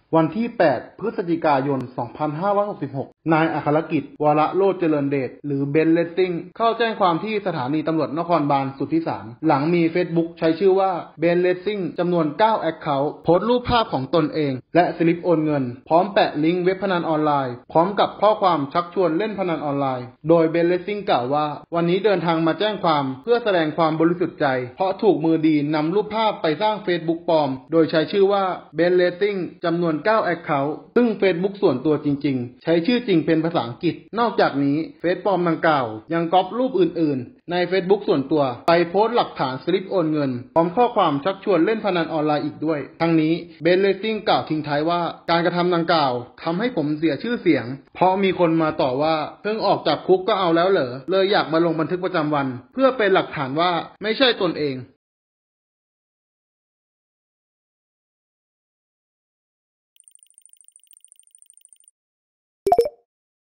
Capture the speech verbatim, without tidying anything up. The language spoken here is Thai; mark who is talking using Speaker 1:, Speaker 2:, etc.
Speaker 1: วันที่ แปด พฤศจิกายน สองพันห้าร้อยหกสิบหก นายอัครกิจ วรโรจน์เจริญเดช หรือเบนซ์ เลสซิ่ง เข้าแจ้งความที่สถานีตำรวจนครบาลสุทธิสาร หลังมี Facebook ใช้ชื่อว่าเบนซ์ เลสซิ่งจำนวน เก้า แอคเคาท์ โพสต์รูปภาพของตนเอง และสลิปโอนเงิน พร้อมแปะลิงก์เว็บพนันออนไลน์ พร้อมกับข้อความชักชวนเล่นพนันออนไลน์ โดยเบนซ์ เลสซิ่งกล่าวว่าวันนี้เดินทางมาแจ้งความเพื่อแสดงความบริสุทธิ์ใจเพราะถูกมือดีนำรูปภาพไปสร้าง Facebook ปลอมโดยใช้ชื่อว่าเบนซ์ เลสซิ่งจำนวน เก้า แอคเคาท์ ซึ่ง Facebook ส่วนตัวจริงๆใช้ชื่อจริงเป็นภาษาอังกฤษนอกจากนี้เฟซปลอมดังกล่าวยังก๊อปรูปอื่นๆใน Facebook ส่วนตัวไปโพสต์หลักฐานสลิปโอนเงินพร้อมข้อความชักชวนเล่นพนันออนไลน์อีกด้วยทั้งนี้เบนซ์ เลสซิ่งกล่าวทิ้งท้ายว่าการกระทำดังกล่าวทำให้ผมเสียชื่อเสียงเพราะมีคนมาต่อว่าเพิ่งออกจากคุกก็เอาแล้วเหรอเลยอยากมาลงบันทึกประจำวันเพื่อเป็นหลักฐานว่าไม่ใช่ตนเอง